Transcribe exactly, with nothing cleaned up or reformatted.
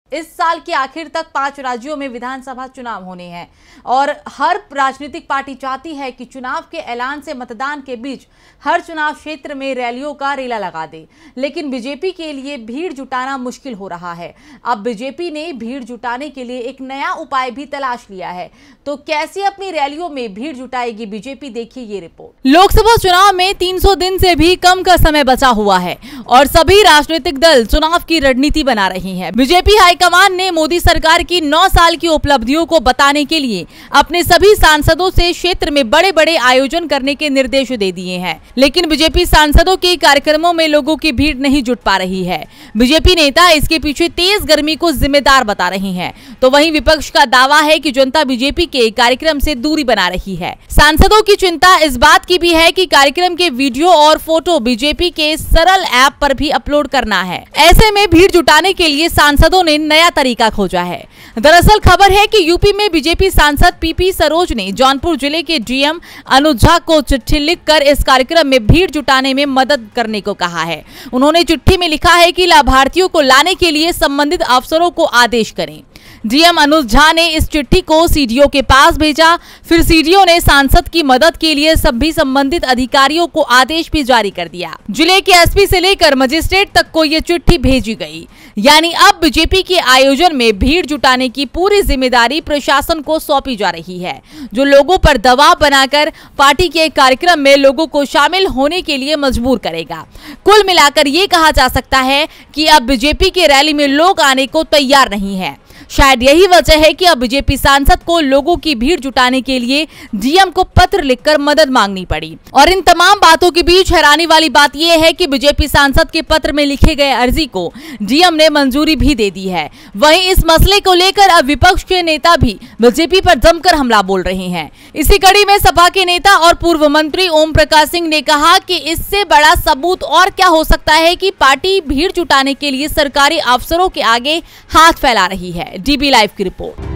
इस साल के आखिर तक पांच राज्यों में विधानसभा चुनाव होने हैं और हर राजनीतिक पार्टी चाहती है कि चुनाव के ऐलान से मतदान के बीच हर चुनाव क्षेत्र में रैलियों का रेला लगा दे। लेकिन बीजेपी के लिए भीड़ जुटाना मुश्किल हो रहा है। अब बीजेपी ने भीड़ जुटाने के लिए एक नया उपाय भी तलाश लिया है। तो कैसे अपनी रैलियों में भीड़ जुटाएगी बीजेपी, देखिए ये रिपोर्ट। लोकसभा चुनाव में तीन सौ दिन से भी कम का समय बचा हुआ है और सभी राजनीतिक दल चुनाव की रणनीति बना रही हैं। बीजेपी हाईकमान ने मोदी सरकार की नौ साल की उपलब्धियों को बताने के लिए अपने सभी सांसदों से क्षेत्र में बड़े बड़े आयोजन करने के निर्देश दे दिए हैं। लेकिन बीजेपी सांसदों के कार्यक्रमों में लोगों की भीड़ नहीं जुट पा रही है। बीजेपी नेता इसके पीछे तेज गर्मी को जिम्मेदार बता रही हैं। तो वहीं विपक्ष का दावा है कि जनता बीजेपी के कार्यक्रम से दूरी बना रही है। सांसदों की चिंता इस बात की भी है कि कार्यक्रम के वीडियो और फोटो बीजेपी के सरल ऐप पर भी अपलोड करना है। ऐसे में भीड़ जुटाने के लिए सांसदों ने नया तरीका खोजा है। दरअसल खबर है कि यूपी में बीजेपी सांसद पीपी सरोज ने जौनपुर जिले के डीएम अनुज झा को चिट्ठी लिखकर इस कार्यक्रम में भीड़ जुटाने में मदद करने को कहा है। उन्होंने चिट्ठी में लिखा है कि लाभार्थियों को लाने के लिए संबंधित अफसरों को आदेश करें। डीएम अनुज झा ने इस चिट्ठी को सीडीओ के पास भेजा। फिर सीडीओ ने सांसद की मदद के लिए सभी संबंधित अधिकारियों को आदेश भी जारी कर दिया। जिले के एसपी से लेकर मजिस्ट्रेट तक को ये चिट्ठी भेजी गई। यानी अब बीजेपी के आयोजन में भीड़ जुटाने की पूरी जिम्मेदारी प्रशासन को सौंपी जा रही है, जो लोगों पर दबाव बनाकर पार्टी के कार्यक्रम में लोगों को शामिल होने के लिए मजबूर करेगा। कुल मिलाकर ये कहा जा सकता है कि अब बीजेपी के रैली में लोग आने को तैयार नहीं है। शायद यही वजह है कि अब बीजेपी सांसद को लोगों की भीड़ जुटाने के लिए डीएम को पत्र लिखकर मदद मांगनी पड़ी। और इन तमाम बातों के बीच हैरानी वाली बात यह है कि बीजेपी सांसद के पत्र में लिखे गए अर्जी को डीएम ने मंजूरी भी दे दी है। वहीं इस मसले को लेकर अब विपक्ष के नेता भी बीजेपी पर जमकर हमला बोल रहे हैं। इसी कड़ी में सपा के नेता और पूर्व मंत्री ओम प्रकाश सिंह ने कहा कि इससे बड़ा सबूत और क्या हो सकता है कि पार्टी भीड़ जुटाने के लिए सरकारी अफसरों के आगे हाथ फैला रही है। डीबी लाइव की रिपोर्ट।